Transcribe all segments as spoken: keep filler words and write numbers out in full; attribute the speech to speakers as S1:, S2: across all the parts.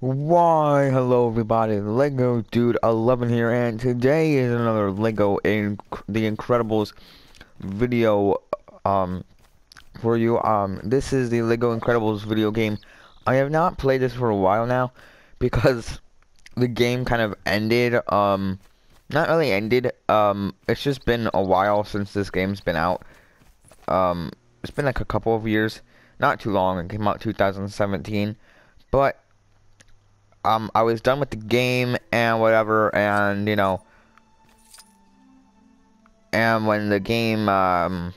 S1: Why, hello everybody, Lego Dude eleven here, and today is another Lego in The Incredibles video um for you. Um this is the Lego Incredibles video game. I have not played this for a while now because the game kind of ended. Um not really ended. Um it's just been a while since this game's been out. Um it's been like a couple of years, not too long. It came out two thousand seventeen, but Um, I was done with the game and whatever, and you know, and when the game um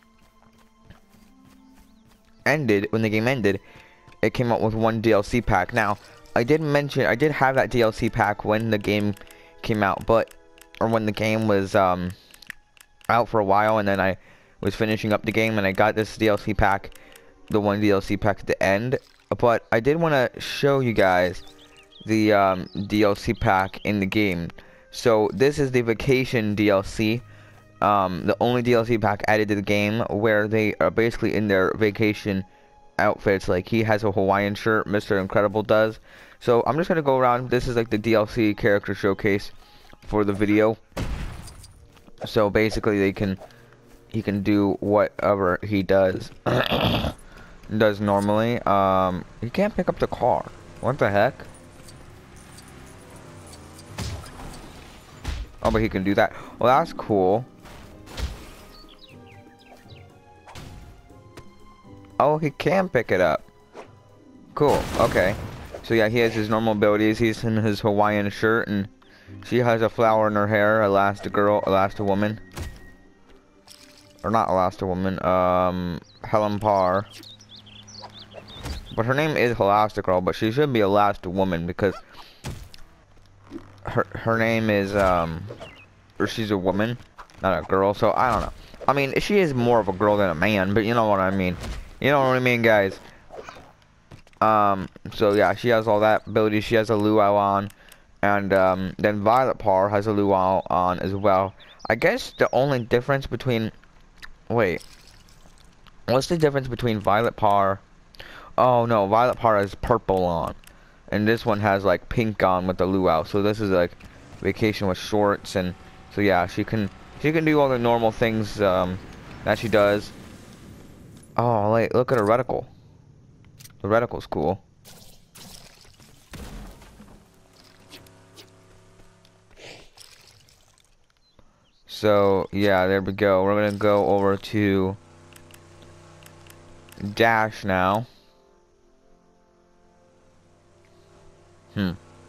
S1: ended, when the game ended, it came out with one D L C pack. Now, I did mention, I did have that D L C pack when the game came out, but or when the game was um out for a while, and then I was finishing up the game, and I got this D L C pack, the one D L C pack at the end. But I did want to show you guys the um, D L C pack in the game. So this is the vacation D L C, um, the only D L C pack added to the game, where they are basically in their vacation outfits. Like, he has a Hawaiian shirt, Mister Incredible does. So I'm just gonna go around. This is like the D L C character showcase for the video. So basically they can he can do whatever he does does normally. Um, he can't pick up the car. What the heck? Oh, but he can do that. Well, that's cool. Oh, he can pick it up. Cool. Okay. So yeah, he has his normal abilities. He's in his Hawaiian shirt, and she has a flower in her hair. Elastigirl, Elastiwoman, or not Elastiwoman. Um, Helen Parr. But her name is Elastigirl, but she should be Elastiwoman because her her name is um or she's a woman, not a girl. So I don't know. I mean, she is more of a girl than a man, but you know what I mean. You know what I mean, guys. Um so yeah, she has all that ability. She has a luau on, and um then Violet Parr has a luau on as well. I guess the only difference between wait what's the difference between Violet Parr? Oh no, Violet Parr has purple on, and this one has like pink on with the luau. So this is like vacation with shorts, and so yeah, she can she can do all the normal things um, that she does. Oh, wait, look at her reticle. The reticle's cool. So yeah, there we go. We're gonna go over to Dash now. Hmm.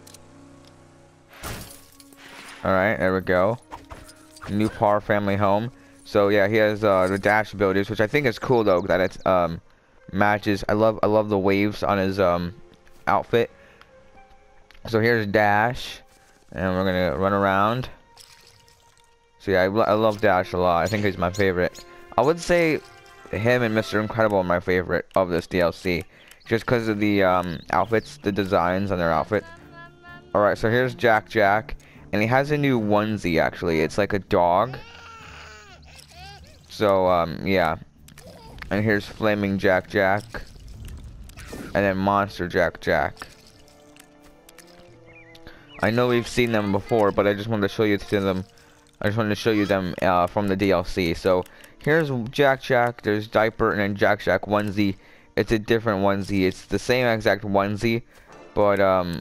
S1: Alright, there we go. New Parr family home. So yeah, he has uh, the Dash abilities, which I think is cool though, that it um, matches. I love I love the waves on his um, outfit. So here's Dash, and we're gonna run around. So yeah, I, I love Dash a lot. I think he's my favorite. I would say him and Mister Incredible are my favorite of this D L C, just because of the um, outfits, the designs on their outfit. Alright, so here's Jack Jack, and he has a new onesie actually. It's like a dog. So um, yeah. And here's Flaming Jack Jack, and then Monster Jack Jack. I know we've seen them before, but I just wanted to show you to them. I just wanted to show you them uh, from the D L C. So here's Jack Jack. There's Diaper, and then Jack Jack onesie. It's a different onesie. It's the same exact onesie, but um,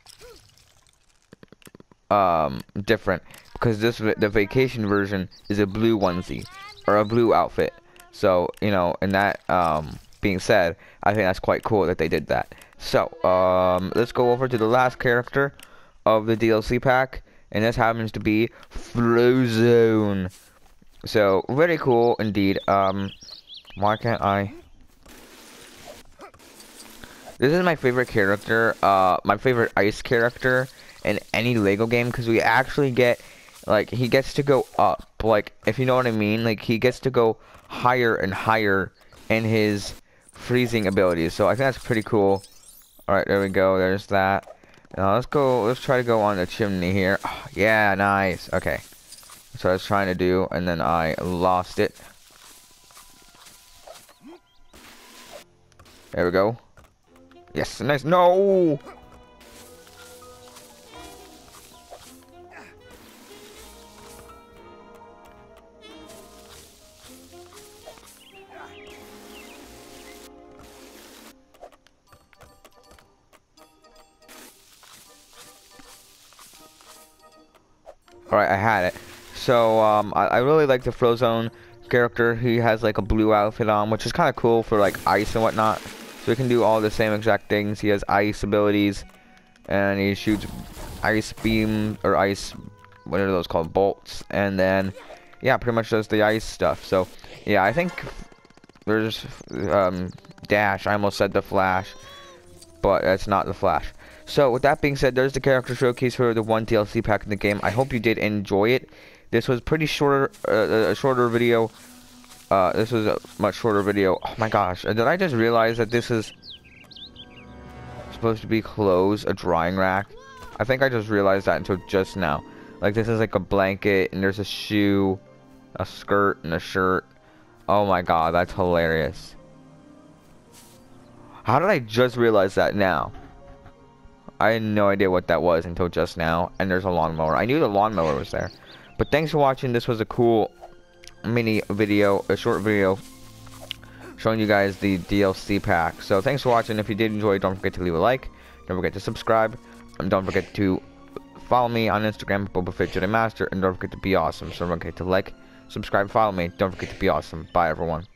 S1: um, different, because this the vacation version is a blue onesie or a blue outfit. So you know, and that um, being said, I think that's quite cool that they did that. So um, let's go over to the last character of the D L C pack, and this happens to be Frozone. So very cool indeed. Um, why can't I? This is my favorite character, uh, my favorite ice character in any Lego game, because we actually get, like, he gets to go up, like, if you know what I mean, like, he gets to go higher and higher in his freezing abilities, so I think that's pretty cool. Alright, there we go, there's that. Now, let's go, let's try to go on the chimney here. Oh, yeah, nice, okay. That's what I was trying to do, and then I lost it. There we go. Yes, nice. No! Alright, I had it. So, um, I, I really like the Frozone character. He has like a blue outfit on, which is kind of cool for like ice and whatnot. So he can do all the same exact things. He has ice abilities, and he shoots ice beam, or ice, what are those called, bolts. And then, yeah, pretty much does the ice stuff. So, yeah, I think there's, um, Dash. I almost said the Flash, but that's not the Flash. So, with that being said, there's the character showcase for the one D L C pack in the game. I hope you did enjoy it. This was pretty shorter, uh, a shorter video. Uh, this was a much shorter video. Oh my gosh, did I just realize that this is supposed to be clothes, a drying rack? I think I just realized that until just now. Like, this is like a blanket, and there's a shoe, a skirt, and a shirt. Oh my god, that's hilarious. How did I just realize that now? I had no idea what that was until just now. And there's a lawnmower. I knew the lawnmower was there. But thanks for watching. This was a cool mini video, a short video, showing you guys the D L C pack. So thanks for watching. If you did enjoy, don't forget to leave a like. Don't forget to subscribe. And don't forget to follow me on Instagram, Bobafett Jedi Master. And don't forget to be awesome. So don't forget to like, subscribe, follow me. Don't forget to be awesome. Bye, everyone.